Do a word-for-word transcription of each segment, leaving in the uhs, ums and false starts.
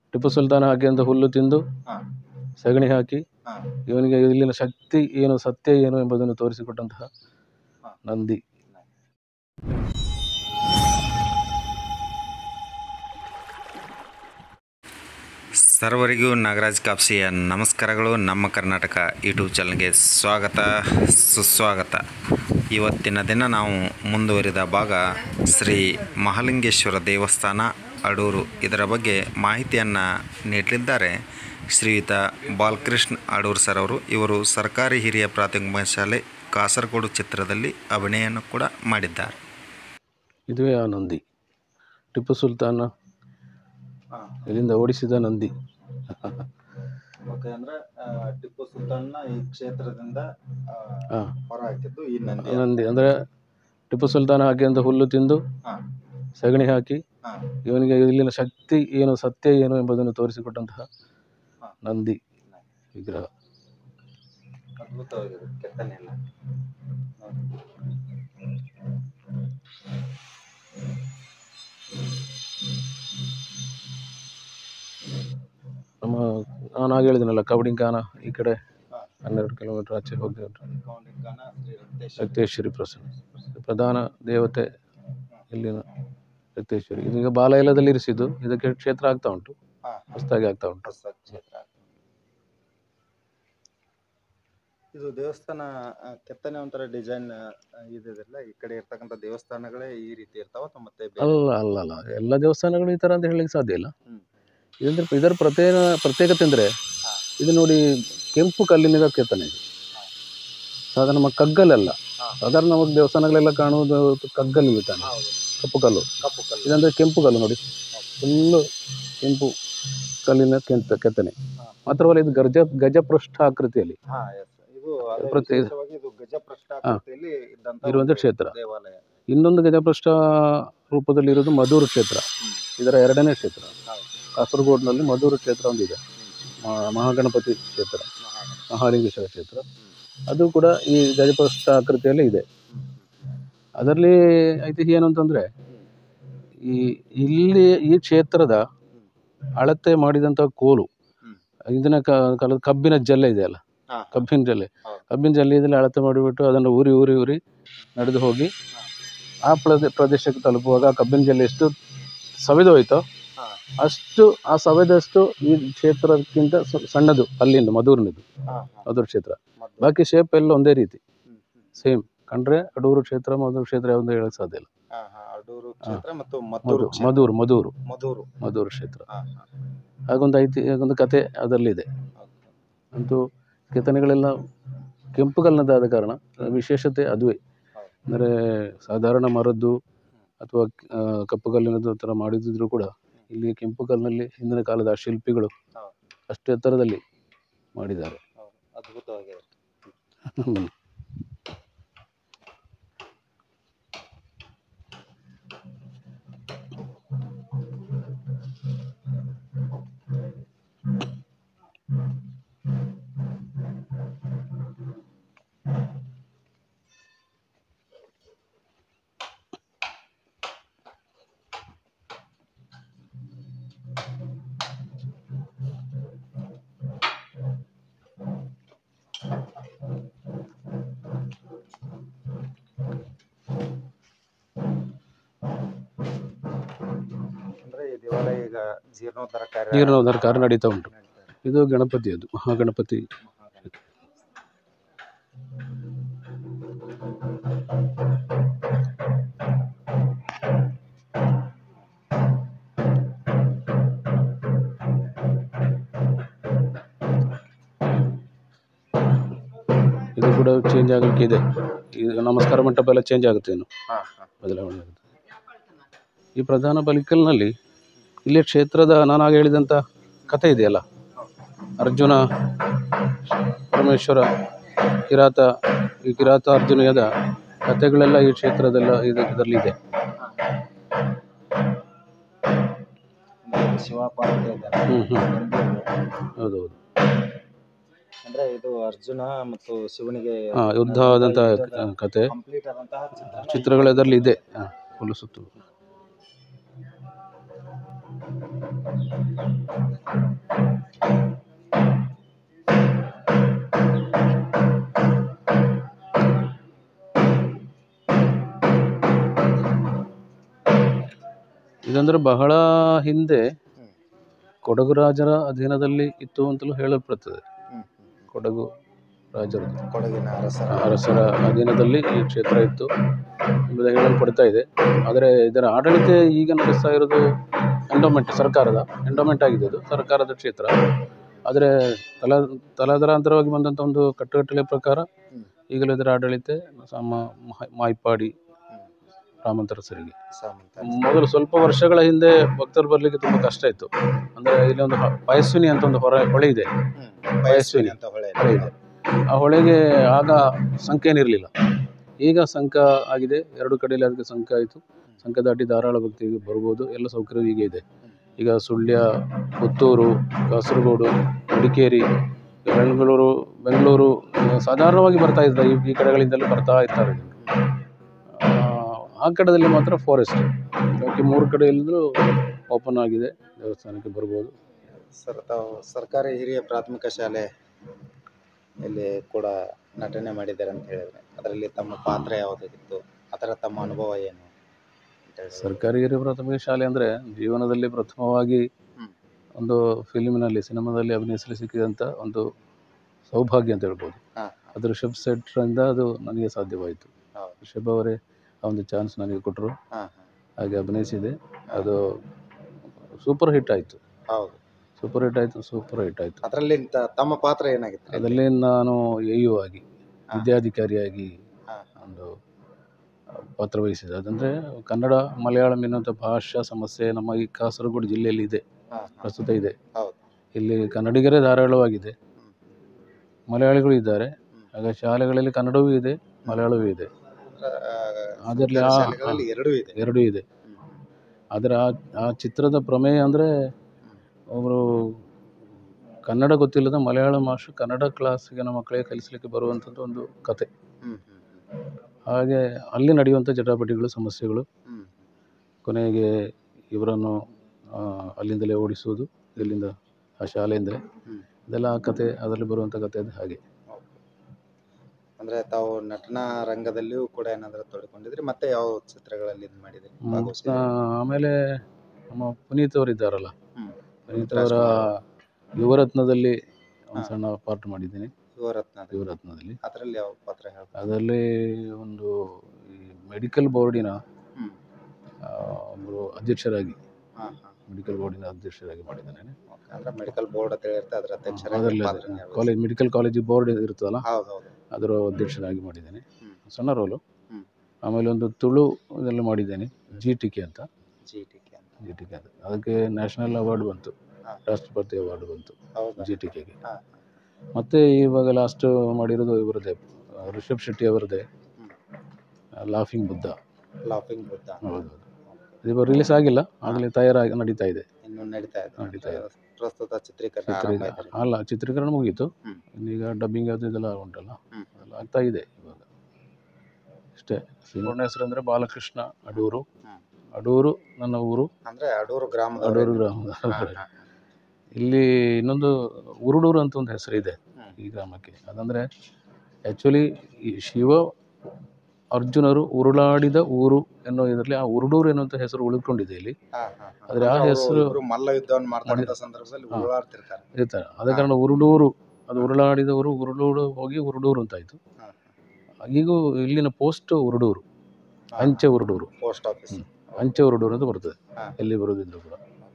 ಟಿಪ್ಪು ಸುಲ್ತಾನ ಹಾಕಿದಂಥ ಹುಲ್ಲು ತಿಂದು ಸಗಣಿ ಹಾಕಿ ಇವನಿಗೆ ಇಲ್ಲಿನ ಶಕ್ತಿ ಏನು, ಸತ್ಯ ಏನು ಎಂಬುದನ್ನು ತೋರಿಸಿಕೊಟ್ಟಂತಹ ನಂದಿ. ಸರ್ವರಿಗೂ ನಾಗರಾಜ್ ಕಾಪ್ಸಿಯ ನಮಸ್ಕಾರಗಳು. ನಮ್ಮ ಕರ್ನಾಟಕ ಯೂಟ್ಯೂಬ್ ಚಾನಲ್ಗೆ ಸ್ವಾಗತ ಸುಸ್ವಾಗತ. ಇವತ್ತಿನ ದಿನ ನಾವು ಮುಂದುವರಿದ ಭಾಗ ಶ್ರೀ ಮಹಾಲಿಂಗೇಶ್ವರ ದೇವಸ್ಥಾನ ಅಡೂರು, ಇದರ ಬಗ್ಗೆ ಮಾಹಿತಿಯನ್ನು ನೀಡಲಿದ್ದಾರೆ ಶ್ರೀಯುತ ಬಾಲಕೃಷ್ಣ ಅಡೂರು ಸರ್ ಅವರು. ಇವರು ಸರ್ಕಾರಿ ಹಿರಿಯ ಪ್ರಾಥಮಿಕ ಶಾಲೆ ಕಾಸರಗೋಡು ಚಿತ್ರದಲ್ಲಿ ಅಭಿನಯವನ್ನು ಕೂಡ ಮಾಡಿದ್ದಾರೆ. ಇದುವೇ ಆ ನಂದಿ, ಟಿಪ್ಪು ಸುಲ್ತಾನ ಇಲ್ಲಿಂದ ಓಡಿಸಿದ ನಂದಿ. ಓಕೆ, ಅಂದ್ರೆ ಟಿಪ್ಪು ಸುಲ್ತಾನ್ನ ಈ ಕ್ಷೇತ್ರದಿಂದ ಹೊರ ಹಾಕಿದ್ದು ಈ ನಂದಿ. ನಂದಿ ಅಂದರೆ ಟಿಪ್ಪು ಸುಲ್ತಾನ ಹಾಕಿದಂಥ ಹುಲ್ಲು ತಿಂದು ಸಗಣಿ ಹಾಕಿ ಇವನಿಗೆ ಇಲ್ಲಿನ ಶಕ್ತಿ ಏನು, ಸತ್ಯ ಏನು ಎಂಬುದನ್ನು ತೋರಿಸಿಕೊಟ್ಟಂತಹ ನಂದಿ ವಿಗ್ರಹ. ಅದ್ಭುತವಾಗಿದೆ ಕೆತ್ತನೆ ಎಲ್ಲ. ನಮ್ಮ ನಾನು ಆಗ ಹೇಳಿದನಲ್ಲ, ಕವಡಿಂಕಾನ ಈ ಕಡೆ ಹನ್ನೆರಡು ಕಿಲೋಮೀಟರ್ ಆಚೆ ಹೋಗಿ ರಕ್ತೇಶ್ವರಿ ಪ್ರಸನ್ನ ಪ್ರಧಾನ ದೇವತೆ ಇಲ್ಲಿನ ರಕ್ತೇಶ್ವರಿ. ಇದೀಗ ಬಾಲಯಲದಲ್ಲಿ ಇರಿಸಿದ್ದು, ಇದಕ್ಕೆ ಕ್ಷೇತ್ರ ಆಗ್ತಾ ಉಂಟು, ಹೊಸದಾಗಿ ಆಗ್ತಾ ಉಂಟು. ಇದು ದೇವಸ್ಥಾನ ಕೆತ್ತನೆ ಒಂಥರ ಡಿಸೈನ್ ಇದೆಲ್ಲ, ಈ ಕಡೆ ಇರ್ತಕ್ಕಂಥ ದೇವಸ್ಥಾನಗಳೇ ಈ ರೀತಿ ಇರ್ತಾವ ಮತ್ತೆ? ಅಲ್ಲ ಅಲ್ಲ ಅಲ್ಲ ಎಲ್ಲ ದೇವಸ್ಥಾನಗಳು ಈ ಥರ ಅಂತ ಹೇಳಲಿಕ್ಕೆ ಸಾಧ್ಯ ಇಲ್ಲ. ಇದ್ರ ಇದರ ಪ್ರತ್ಯೇಕ ಪ್ರತ್ಯೇಕತೆ ಅಂದರೆ, ಇದು ನೋಡಿ ಕೆಂಪು ಕಲ್ಲಿನಿಂದ ಕೆತ್ತನೆ ಇದು. ಸಾಧಾರಣ ನಮ್ಮ ಕಗ್ಗಲೆಲ್ಲ, ಸಾಧಾರಣ ನಮಗೆ ದೇವಸ್ಥಾನಗಳೆಲ್ಲ ಕಾಣುವುದು ಕಗ್ಗಲ್ಲಿ ತಾನೆ, ಕಪ್ಪು ಕಲ್ಲು. ಕಪ್ಪು ಕಲ್ಲು ಇದಂದರೆ ಕೆಂಪು ಕಲ್ಲು ನೋಡಿ, ಫುಲ್ಲು ಕೆಂಪು ಕಲ್ಲಿನ ಕೆಂತ ಕೆತ್ತನೆ. ಮಾತ್ರವಲ್ಲ, ಇದು ಗಜ ಗಜಪೃಷ್ಠ ಆಕೃತಿಯಲ್ಲಿ ಇರುವಂಥ ಕ್ಷೇತ್ರ. ಇನ್ನೊಂದು ಗಜಪೃಷ್ಠ ರೂಪದಲ್ಲಿ ಇರೋದು ಮಧೂರು ಕ್ಷೇತ್ರ, ಇದರ ಎರಡನೇ ಕ್ಷೇತ್ರ. ಕಾಸರಗೋಡಿನಲ್ಲಿ ಮಧೂರು ಕ್ಷೇತ್ರ ಒಂದಿದೆ, ಮಹಾಗಣಪತಿ ಕ್ಷೇತ್ರ, ಮಹಾಲಿಂಗೇಶ್ವರ ಕ್ಷೇತ್ರ. ಅದು ಕೂಡ ಈ ಗಜಪೃಷ್ಠ ಆಕೃತಿಯಲ್ಲೇ ಇದೆ. ಅದರಲ್ಲಿ ಐತಿಹ್ಯ ಏನು ಅಂತಂದರೆ, ಈ ಇಲ್ಲಿ ಈ ಕ್ಷೇತ್ರದ ಅಳತೆ ಮಾಡಿದಂಥ ಕೋಲು, ಇಂದಿನ ಕಾಲದ ಕಬ್ಬಿನ ಜಲ್ಲೆ ಇದೆಯಲ್ಲ, ಕಬ್ಬಿನ ಜಲ್ಲೆ ಕಬ್ಬಿನ ಜಲ್ಲೆಯಲ್ಲಿ ಅಳತೆ ಮಾಡಿಬಿಟ್ಟು ಅದನ್ನು ಊರಿ ಊರಿ ಊರಿ ನಡೆದು ಹೋಗಿ ಆ ಪ್ರದೇ ಪ್ರದೇಶಕ್ಕೆ ತಲುಪುವಾಗ ಆ ಕಬ್ಬಿನ ಜಲ್ಲೆ ಎಷ್ಟು ಸವೆದು ಹೋಯ್ತೋ ಅಷ್ಟು, ಆ ಸವೆದಷ್ಟು ಈ ಕ್ಷೇತ್ರಕ್ಕಿಂತ ಸಣ್ಣದು ಅಲ್ಲಿಂದ ಮಧೂರಿನದು, ಮಧೂರು ಕ್ಷೇತ್ರ. ಬಾಕಿ ಶೇಪ್ ಎಲ್ಲ ಒಂದೇ ರೀತಿ ಸೇಮ್ ಕಂಡ್ರೆ ಅಡೂರು ಕ್ಷೇತ್ರ ಮಧೂರು ಕ್ಷೇತ್ರ ಯಾವುದು ಹೇಳಕ್ ಸಾಧ್ಯ ಇಲ್ಲ. ಮಧೂರು ಮಧೂರು ಮಧೂರು ಮಧೂರು ಕ್ಷೇತ್ರ. ಹಾಗೊಂದು ಐತಿ ಹಾಗೊಂದು ಕತೆ ಅದರಲ್ಲಿದೆ. ಅಂತೂ ಕೆತ್ತನೆಗಳೆಲ್ಲ ಕೆಂಪು ಕಲ್ಲಿನದಾದ ಕಾರಣ ವಿಶೇಷತೆ ಅದುವೇ. ಅಂದರೆ ಸಾಧಾರಣ ಮರದ್ದು ಅಥವಾ ಕಪ್ಪು ಕಲ್ಲಿನದ್ದು ಥರ ಮಾಡಿದ್ರು ಕೂಡ ಇಲ್ಲಿ ಕೆಂಪು ಕಲ್ಲಿನಲ್ಲಿ ಹಿಂದಿನ ಕಾಲದ ಶಿಲ್ಪಿಗಳು ಅಷ್ಟು ಎತ್ತರದಲ್ಲಿ ಮಾಡಿದ್ದಾರೆ. ಅದ್ಭುತವಾಗಿದೆ. ಈಗ ಜೀರ್ಣೋದ್ಧಾರ ಕಾರ್ಯ ಜೀರ್ಣೋದ್ಧಾರ ಕಾರ್ಯ ನಡೀತಾ ಉಂಟು. ಇದು ಗಣಪತಿ, ಅದು ಮಹಾಗಣಪತಿ. ಇದು ಕೂಡ ಚೇಂಜ್ ಆಗಲಿಕ್ಕೆ ಇದೆ. ಈಗ ನಮಸ್ಕಾರ ಮಂಟಪ ಎಲ್ಲ ಚೇಂಜ್ ಆಗುತ್ತೆ, ಏನು ಬದಲಾವಣೆ ಆಗುತ್ತೆ. ಈ ಪ್ರಧಾನ ಬಲಿಕಲ್ನಲ್ಲಿ ಇಲ್ಲಿ ಕ್ಷೇತ್ರದ ನಾನಾಗ ಹೇಳಿದಂಥ ಕಥೆ ಇದೆಯಲ್ಲ, ಅರ್ಜುನ ಪರಮೇಶ್ವರ ಕಿರಾತ, ಈ ಕಿರಾತ ಅರ್ಜುನದ ಕಥೆಗಳೆಲ್ಲ ಈ ಕ್ಷೇತ್ರದೆಲ್ಲ ಇದು ಇದರಲ್ಲಿದೆ. ಹ್ಞೂ ಹ್ಞೂ ಹೌದೌದು. ಅಂದ್ರೆ ಇದು ಅರ್ಜುನ ಮತ್ತು ಶಿವನಿಗೆ ಯುದ್ಧ ಆದಂಥ ಕತೆ ಚಿತ್ರಗಳು ಅದರಲ್ಲಿ ಇದೆ. ಫುಲ್ ಸುತ್ತು ಇದಂದರೆ ಬಹಳ ಹಿಂದೆ ಕೊಡಗು ರಾಜರ ಅಧೀನದಲ್ಲಿ ಇತ್ತು ಅಂತಲೂ ಹೇಳಲ್ಪಡುತ್ತದೆ. ಕೊಡಗು ರಾಜರ ಕೊಡಗಿನ ಅರಸರ ಅರಸರ ಅಧೀನದಲ್ಲಿ ಈ ಕ್ಷೇತ್ರ ಇತ್ತು ಎಂಬುದಾಗಿ ಹೇಳಲ್ಪಡ್ತಾ ಇದೆ. ಆದರೆ ಇದರ ಆಡಳಿತ ಈಗ ನಡೆಸ್ತಾ ಇರೋದು ಎಂಡೋಮೆಂಟ್, ಸರ್ಕಾರದ ಎಂಡೋಮೆಂಟ್ ಆಗಿದೆ. ಅದು ಸರ್ಕಾರದ ಕ್ಷೇತ್ರ. ಆದರೆ ತಲಾ ತಲಾಂತರವಾಗಿ ಬಂದಂಥ ಒಂದು ಕಟ್ಟುಕಟ್ಟಲೆ ಪ್ರಕಾರ ಈಗಲೂ ಇದರ ಆಡಳಿತ ಸಮ ಮಾಯ್ಪಾಡಿ ರಾಮಂತರಸರಿಗೆ. ಮೊದಲು ಸ್ವಲ್ಪ ವರ್ಷಗಳ ಹಿಂದೆ ಭಕ್ತರು ಬರಲಿಕ್ಕೆ ತುಂಬ ಕಷ್ಟ ಇತ್ತು. ಅಂದರೆ ಇಲ್ಲಿ ಒಂದು ಪಯಸ್ವಿನಿ ಅಂತ ಒಂದು ಹೊರ ಹೊಳೆ ಇದೆ. ಪಯಸ್ವಿನಿ ಅಂತ ಹೊಳೆ ಹೊಳೆ ಇದೆ. ಆ ಹೊಳೆಗೆ ಆಗ ಸಂಖ್ಯೆ ಏನಿರಲಿಲ್ಲ. ಈಗ ಸಂಕ ಆಗಿದೆ. ಎರಡು ಕಡೆಯಲ್ಲಿ ಅದಕ್ಕೆ ಸಂಕ ಆಯಿತು. ಸಂಕ ದಾಟಿ ಧಾರಾಳ ಭಕ್ತಿಗೆ ಬರ್ಬೋದು. ಎಲ್ಲ ಸೌಕರ್ಯ ಈಗ ಇದೆ. ಈಗ ಸುಳ್ಯ, ಪುತ್ತೂರು, ಕಾಸರಗೋಡು, ಮಡಿಕೇರಿ, ಬೆಂಗಳೂರು ಬೆಂಗಳೂರು ಸಾಧಾರಣವಾಗಿ ಬರ್ತಾ ಇದ್ದಾರೆ. ಈ ಈ ಕಡೆಗಳಿಂದಲೂ ಬರ್ತಾ ಇರ್ತಾರೆ. ಆ ಕಡೆಯಲ್ಲಿ ಮಾತ್ರ ಫಾರೆಸ್ಟ್. ಬಾಕಿ ಮೂರು ಕಡೆಯಲ್ಲೂ ಓಪನ್ ಆಗಿದೆ, ದೇವಸ್ಥಾನಕ್ಕೆ ಬರ್ಬೋದು. ಸರ್, ತಾವು ಸರ್ಕಾರಿ ಹಿರಿಯ ಪ್ರಾಥಮಿಕ ಶಾಲೆ ಇಲ್ಲಿ ಕೂಡ ನಟನೆ ಮಾಡಿದ್ದಾರೆ ಅಂತ ಹೇಳಿದ್ರೆ, ಅದರಲ್ಲಿ ತಮ್ಮ ಪಾತ್ರ ಯಾವುದಾಗಿತ್ತು, ಅದರ ತಮ್ಮ ಅನುಭವ ಏನು ಅಂತ ಹೇಳಿ? ಸರ್ಕಾರಿ ಹಿರಿಯ ಪ್ರಾಥಮಿಕ ಶಾಲೆ ಅಂದರೆ ಜೀವನದಲ್ಲಿ ಪ್ರಥಮವಾಗಿ ಒಂದು ಫಿಲ್ಮಿನಲ್ಲಿ, ಸಿನಿಮಾದಲ್ಲಿ ಅಭಿನಯಿಸಲು ಸಿಕ್ಕಿದಂಥ ಒಂದು ಸೌಭಾಗ್ಯ ಅಂತ ಹೇಳ್ಬೋದು. ಅದು ರಿಷಬ್ ಶೆಟ್ಟರಿಂದ ಅದು ನನಗೆ ಸಾಧ್ಯವಾಯಿತು. ರಿಷಬ್ ಅವರೇ ಆ ಒಂದು ಚಾನ್ಸ್ ನನಗೆ ಕೊಟ್ಟರು. ಹಾಗೆ ಅಭಿನಯಿಸಿದೆ. ಅದು ಸೂಪರ್ ಹಿಟ್ ಆಯಿತು. ಹೌದು, ಸೂಪರ್ ಹಿಟ್ ಆಯಿತು ಸೂಪರ್ ಹಿಟ್ ಆಯಿತು ಅದರಲ್ಲಿ ತಮ್ಮ ಪಾತ್ರ ಏನಾಗಿತ್ತು? ಅದರಲ್ಲಿ ನಾನು ಎ ಯು ಆಗಿ, ವಿದ್ಯಾಧಿಕಾರಿಯಾಗಿ ಒಂದು ಪಾತ್ರ ವಹಿಸಿದೆ. ಅದಂದರೆ ಕನ್ನಡ ಮಲಯಾಳಂ ಎನ್ನುವಂಥ ಭಾಷಾ ಸಮಸ್ಯೆ ನಮ್ಮ ಈ ಕಾಸರಗೋಡು ಜಿಲ್ಲೆಯಲ್ಲಿ ಇದೆ, ಪ್ರಸ್ತುತ ಇದೆ. ಇಲ್ಲಿ ಕನ್ನಡಿಗರೇ ಧಾರಾಳವಾಗಿದೆ, ಮಲಯಾಳಿಗಳು ಇದ್ದಾರೆ. ಆಗ ಶಾಲೆಗಳಲ್ಲಿ ಕನ್ನಡವೂ ಇದೆ, ಮಲಯಾಳವೂ ಇದೆ. ಅದರಲ್ಲಿ ಎರಡೂ ಇದೆ ಎರಡೂ ಇದೆ ಆದರೆ ಆ ಆ ಚಿತ್ರದ ಪ್ರಮೇಯ ಅಂದರೆ ಅವರು ಕನ್ನಡ ಗೊತ್ತಿಲ್ಲದ ಮಲಯಾಳ ಮಾಸ್ಟ್ರು ಕನ್ನಡ ಕ್ಲಾಸಿಗೆ ನಮ್ಮ ಮಕ್ಕಳಿಗೆ ಕಲಿಸಲಿಕ್ಕೆ ಬರುವಂಥದ್ದು ಒಂದು ಕತೆ. ಹಾಗೆ ಅಲ್ಲಿ ನಡೆಯುವಂಥ ಚಟಾಪಟಿಗಳು, ಸಮಸ್ಯೆಗಳು, ಕೊನೆಗೆ ಇವರನ್ನು ಅಲ್ಲಿಂದಲೇ ಓಡಿಸುವುದು, ಇಲ್ಲಿಂದ ಆ ಶಾಲೆಯಿಂದಲೇ, ಇದೆಲ್ಲ ಆ ಕತೆ, ಅದರಲ್ಲಿ ಬರುವಂಥ ಕತೆ ಅದು. ಹಾಗೆ ಅಂದರೆ ತಾವು ನಟನಾ ರಂಗದಲ್ಲಿಯೂ ಕೂಡ ಏನಾದರೂ ತೊಡ್ಕೊಂಡಿದ್ರಿ? ಮತ್ತೆ ಯಾವ ಚಿತ್ರಗಳಲ್ಲಿ ಇದು ಮಾಡಿದ್ರಿ? ಆಮೇಲೆ ನಮ್ಮ ಪುನೀತ್ ಅವರು ಇದ್ದಾರಲ್ಲ, ಪುನೀತ್ ಅವರ ಯುವರತ್ನದಲ್ಲಿ ಒಂದು ಸಣ್ಣ ಪಾರ್ಟ್ ಮಾಡಿದ್ದೀನಿ. ಯುವರತ್ನ ಯುವರತ್ನದಲ್ಲಿ ಅದರಲ್ಲಿ ಯಾವ ಪಾತ್ರ ಹೇಳ್ತಾರೆ? ಅದರಲ್ಲಿ ಒಂದು ಈ ಮೆಡಿಕಲ್ ಬೋರ್ಡಿನ ಒಬ್ಬರು ಅಧ್ಯಕ್ಷರಾಗಿ, ಮೆಡಿಕಲ್ ಬೋರ್ಡಿನ ಅಧ್ಯಕ್ಷರಾಗಿ ಮಾಡಿದ್ದೇನೆ. ಅಂದರೆ ಮೆಡಿಕಲ್ ಬೋರ್ಡ್ ಅಂತ ಹೇಳಿರುತ್ತೆ, ಅದರ ಅಧ್ಯಕ್ಷರಾಗಿ. ಅದರಲ್ಲಿ ಕಾಲೇಜ್ ಮೆಡಿಕಲ್ ಕಾಲೇಜ್ ಬೋರ್ಡ್ ಇರ್ತದಲ್ಲ, ಹೌದೌದು, ಅದರ ಅಧ್ಯಕ್ಷರಾಗಿ ಮಾಡಿದ್ದೇನೆ. ಸಣ್ಣ ರೋಲು. ಆಮೇಲೆ ಒಂದು ತುಳು ಇದೆಲ್ಲ ಮಾಡಿದ್ದೇನೆ, ಜಿ ಟಿ ಕೆ ಅಂತ. ಜಿ ಟಿ ಕೆ ಅಂತ ಜಿ ಟಿ ಕೆ ಅಂತ ಅದಕ್ಕೆ ನ್ಯಾಷನಲ್ ಅವಾರ್ಡ್ ಬಂತು, ರಾಷ್ಟ್ರಪತಿ ಅವಾರ್ಡ್ ಬಂತು ಜಿ ಟಿ ಕೆಗೆ. ಮತ್ತು ಇವಾಗ ಲಾಸ್ಟ್ ಮಾಡಿರೋದು ಇವರದೇ, ರಿಷಬ್ ಶೆಟ್ಟಿ ಅವರದೇ ಲಾಫಿಂಗ್ ಬುದ್ಧ. ಲಾಫಿಂಗ್ ಬುದ್ಧ, ಹೌದು. ಇದು ರಿಲೀಸ್ ಆಗಿಲ್ಲ, ಆಗಲೇ ತಯಾರಾಗಿ ನಡೀತಾ ಇದೆ. ಇನ್ನು ನಡೀತಾ ಇದೆ ನಡೀತಾ ಇದೆ ಪ್ರಸ್ತುತ ಚಿತ್ರೀಕರಣ? ಅಲ್ಲ, ಚಿತ್ರೀಕರಣ ಮುಗೀತು. ಈಗ ಡಬ್ಬಿಂಗ್ ಅದು ಇದೆಲ್ಲ ಉಂಟಲ್ಲ, ಅದೆಲ್ಲ ಆಗ್ತಾ ಇದೆ ಇವಾಗ. ಇಷ್ಟೇ. ಪೂರ್ಣ ಹೆಸರು ಅಂದರೆ ಬಾಲಕೃಷ್ಣ ಅಡೂರು. ಅಡೂರು ನನ್ನ ಊರು, ಅಂದರೆ ಅಡೂರು ಗ್ರಾಮ. ಅಡೂರು ಗ್ರಾಮದ. ಇಲ್ಲಿ ಇನ್ನೊಂದು ಉರುಡೂರು ಅಂತ ಒಂದು ಹೆಸರು ಇದೆ ಈ ಗ್ರಾಮಕ್ಕೆ. ಅದಂದರೆ ಆ್ಯಕ್ಚುಲಿ ಈ ಶಿವ ಅರ್ಜುನರು ಉರುಳಾಡಿದ ಊರು ಎನ್ನುವ ಇದರಲ್ಲಿ ಆ ಉರುಡೂರು ಎನ್ನುವಂಥ ಹೆಸರು ಉಳಿದುಕೊಂಡಿದೆ ಇಲ್ಲಿ. ಆದರೆ ಆ ಹೆಸರು ಮಲ್ಲ ಯುದ್ಧವನ್ನು ಮಾಡ್ತಕ್ಕಂಥ ಸಂದರ್ಭದಲ್ಲಿ ಉರುಳಾಡ್ತಿರ್ತಾರೆ, ಇರ್ತಾರೆ. ಆದ ಕಾರಣ ಉರುಡೂರು, ಅದು ಉರುಳಾಡಿದ ಊರು, ಉರುಡೂರು ಹೋಗಿ ಉರುಡೂರು ಅಂತಾಯಿತು. ಈಗೂ ಇಲ್ಲಿನ ಪೋಸ್ಟ್ ಉರುಡೂರು, ಅಂಚೆ ಉರುಡೂರು, ಪೋಸ್ಟ್ ಆಫೀಸ್ ಅಂಚೆ ಉರುಡೂರು ಅಂತ ಬರ್ತದೆ. ಎಲ್ಲಿ ಬರೋದಿದ್ರು ಕೂಡ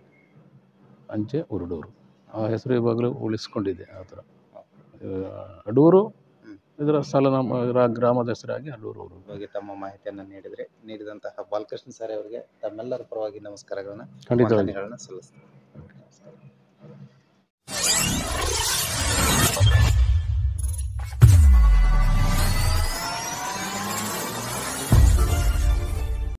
ಅಂಚೆ ಉರುಡೂರು ಆ ಹೆಸರು ಇವಾಗಲೂ ಉಳಿಸ್ಕೊಂಡಿದೆ. ಆ ಥರ ಅಡೂರು ಇದರ ಸ್ಥಳ, ನಮ್ಮ ಗ್ರಾಮದ ಹೆಸರಾಗಿ ಅಡೂರು ಊರು. ಬಗ್ಗೆ ತಮ್ಮ ಮಾಹಿತಿಯನ್ನು ನೀಡಿದರೆ, ನೀಡಿದಂತಹ ಬಾಲಕೃಷ್ಣ ಸರ್ ಅವರಿಗೆ ತಮ್ಮೆಲ್ಲರ ಪರವಾಗಿ ನಮಸ್ಕಾರಗಳನ್ನ, ಖಂಡಿತವಾಗಿ ಸಲ್ಲಿಸ್ತೀನಿ.